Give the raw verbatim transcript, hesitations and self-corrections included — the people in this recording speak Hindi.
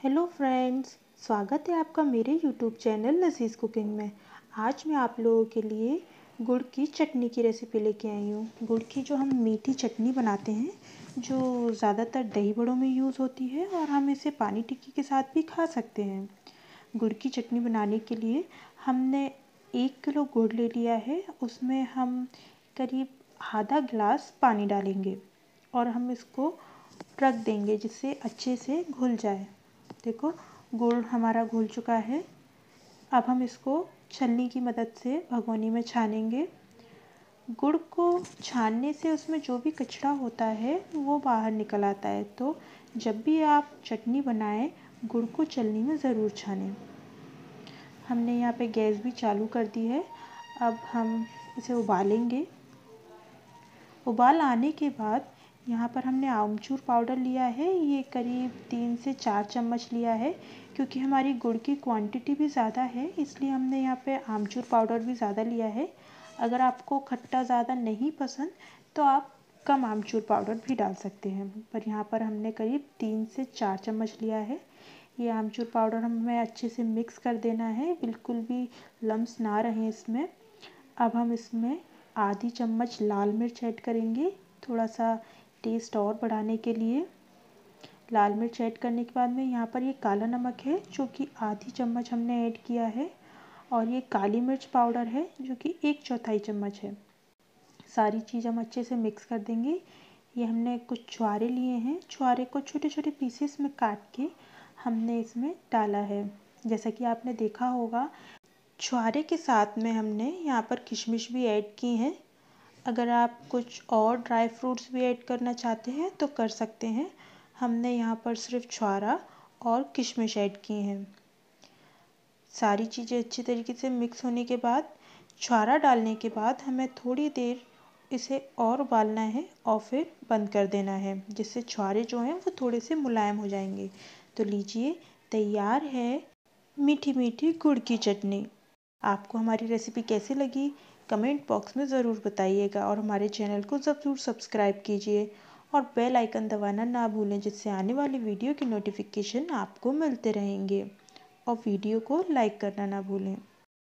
हेलो फ्रेंड्स, स्वागत है आपका मेरे यूट्यूब चैनल लजीज़ कुकिंग में। आज मैं आप लोगों के लिए गुड़ की चटनी की रेसिपी लेके आई हूँ। गुड़ की जो हम मीठी चटनी बनाते हैं, जो ज़्यादातर दही बड़ों में यूज़ होती है और हम इसे पानी टिक्की के साथ भी खा सकते हैं। गुड़ की चटनी बनाने के लिए हमने एक किलो गुड़ ले लिया है। उसमें हम करीब आधा गिलास पानी डालेंगे और हम इसको रख देंगे जिससे अच्छे से घुल जाए। देखो, गुड़ हमारा घुल चुका है। अब हम इसको छलनी की मदद से भगोनी में छानेंगे। गुड़ को छानने से उसमें जो भी कचरा होता है वो बाहर निकल आता है। तो जब भी आप चटनी बनाएं, गुड़ को छलनी में ज़रूर छानें। हमने यहाँ पे गैस भी चालू कर दी है। अब हम इसे उबालेंगे। उबाल आने के बाद यहाँ पर हमने आमचूर पाउडर लिया है। ये करीब तीन से चार चम्मच लिया है, क्योंकि हमारी गुड़ की क्वांटिटी भी ज़्यादा है, इसलिए हमने यहाँ पे आमचूर पाउडर भी ज़्यादा लिया है। अगर आपको खट्टा ज़्यादा नहीं पसंद तो आप कम आमचूर पाउडर भी डाल सकते हैं, पर यहाँ पर हमने करीब तीन से चार चम्मच लिया है। ये आमचूर पाउडर हमें अच्छे से मिक्स कर देना है, बिल्कुल भी लम्स ना रहें इसमें। अब हम इसमें आधी चम्मच लाल मिर्च ऐड करेंगे, थोड़ा सा टेस्ट और बढ़ाने के लिए। लाल मिर्च ऐड करने के बाद में यहाँ पर ये काला नमक है जो कि आधी चम्मच हमने ऐड किया है, और ये काली मिर्च पाउडर है जो कि एक चौथाई चम्मच है। सारी चीज़ हम अच्छे से मिक्स कर देंगे। ये हमने कुछ छुहारे लिए हैं, छुहारे को छोटे छोटे पीसेस में काट के हमने इसमें डाला है। जैसा कि आपने देखा होगा, छुहारे के साथ में हमने यहाँ पर किशमिश भी ऐड की हैं। अगर आप कुछ और ड्राई फ्रूट्स भी ऐड करना चाहते हैं तो कर सकते हैं। हमने यहाँ पर सिर्फ छुहारा और किशमिश ऐड की हैं। सारी चीज़ें अच्छी तरीके से मिक्स होने के बाद, छुहारा डालने के बाद हमें थोड़ी देर इसे और उबालना है और फिर बंद कर देना है, जिससे छुहारे जो हैं वो थोड़े से मुलायम हो जाएंगे। तो लीजिए, तैयार है मीठी मीठी गुड़ की चटनी। आपको हमारी रेसिपी कैसी लगी कमेंट बॉक्स में ज़रूर बताइएगा, और हमारे चैनल को ज़रूर सब्सक्राइब कीजिए और बेल आइकन दबाना ना भूलें, जिससे आने वाली वीडियो की नोटिफिकेशन आपको मिलते रहेंगे। और वीडियो को लाइक करना ना भूलें।